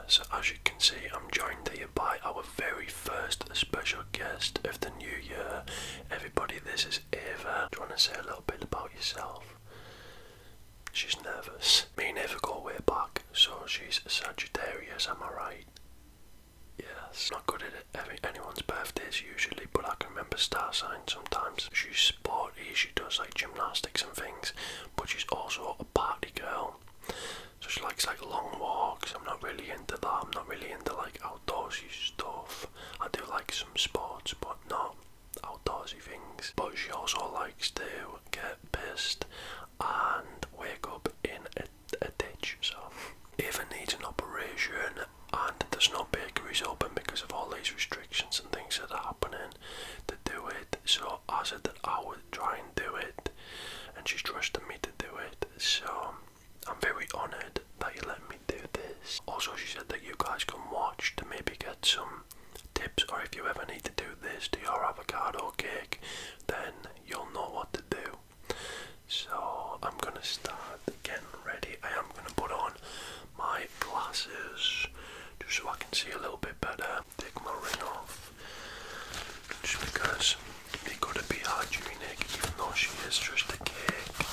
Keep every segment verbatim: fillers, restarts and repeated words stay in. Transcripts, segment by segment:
So as you can see, I'm joined here by our very first special guest of the new year. Everybody, this is Ava. Do you want to say a little bit about yourself? She's nervous. Me and Ava go way back, so she's a Sagittarius, am I right? Yes. Not good at every, anyone's birthdays usually, but I can remember star signs sometimes. She's sporty, she does like gymnastics and things, but she's also a party girl. So she likes like long walks. I'm not really into that. I'm not really into like outdoorsy stuff. I do like some sports, but not outdoorsy things. But she also likes to get pissed and wake up in a, a ditch. So Ava needs an operation, and there's no bakeries open because of all these restrictions and things that are happening to do it. So I said that I would try and do it, and she's trusted me to do it. So I'm very honoured that you let me do this. Also, she said that you guys can watch to maybe get some tips, or if you ever need to do this to your avocado cake, then you'll know what to do. So I'm gonna start getting ready. I am gonna put on my glasses just so I can see a little bit better. Take my ring off, just because it gotta be hygienic, even though she is just a cake.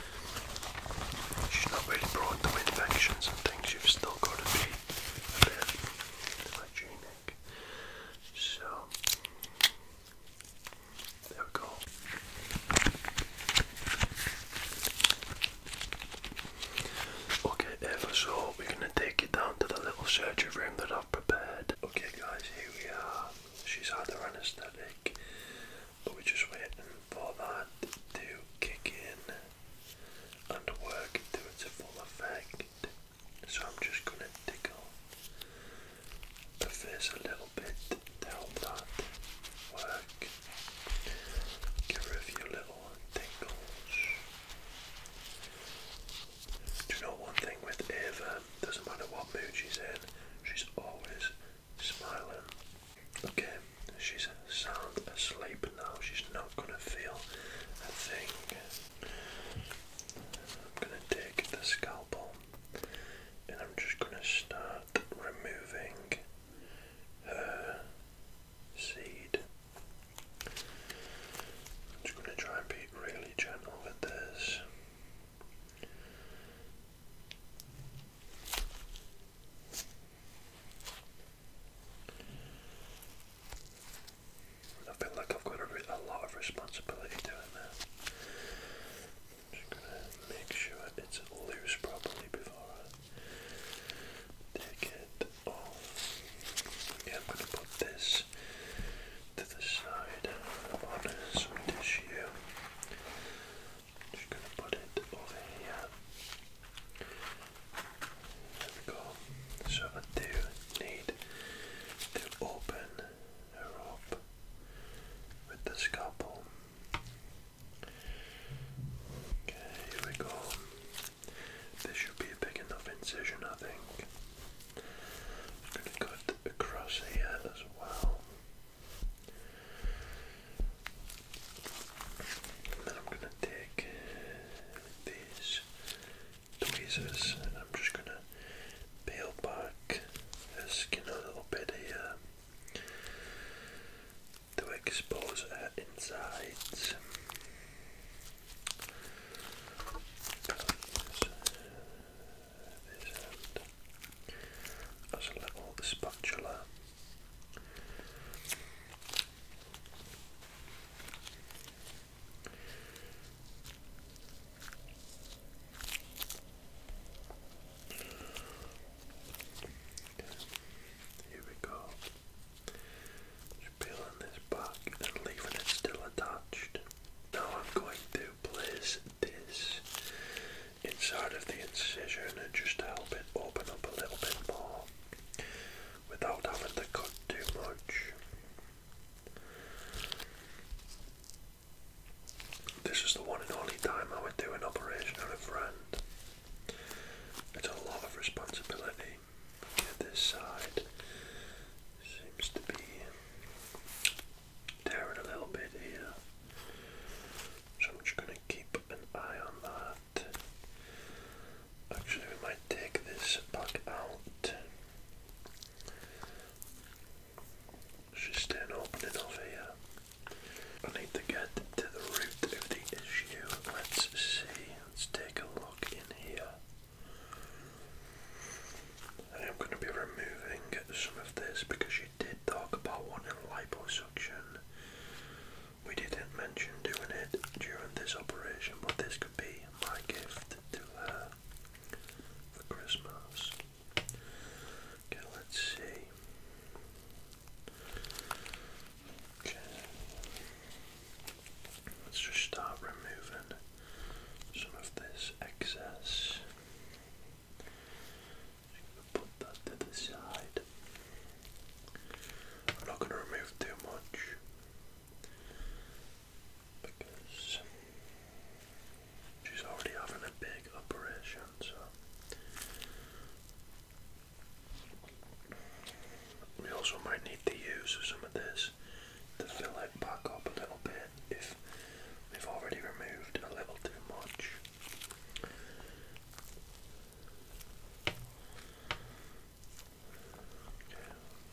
She's not really prone to infections and things. You've still got to be a bit hygienic. So there we go. Okay, Eva, so we're gonna take you down to the little surgery room that I've prepared. Okay guys, here we are. She's had her anaesthetic, but we're just waiting for that to kick in and work to its full effect. So I'm just gonna tickle the face a little bit to help that work. Give her a few little tingles. Do you know one thing with Ava? Doesn't matter what mood she's in, she's always smiling. Okay, she's sound asleep now. She's not gonna feel a thing. I'm gonna take the scalpel and I'm just gonna start removing her use some of this to fill it back up a little bit if we've already removed a little too much. Okay.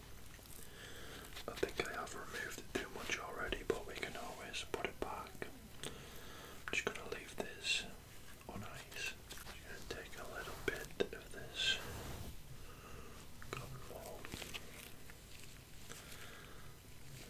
I think I have removed too much already, but we can always put it back. I'm just going to leave this on ice. I'm going to take a little bit of this cotton wool.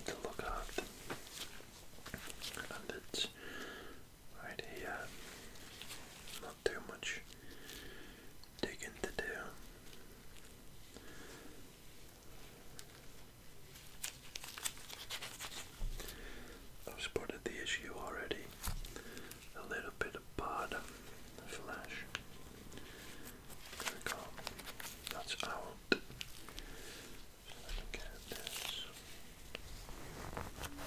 need to look at, and it's right here. Not too much digging to do. I've spotted the issue already. A little bit of bad flash. There we go. That's out. So I can get this.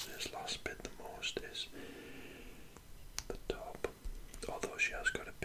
this last bit the most is the top. Although she has got a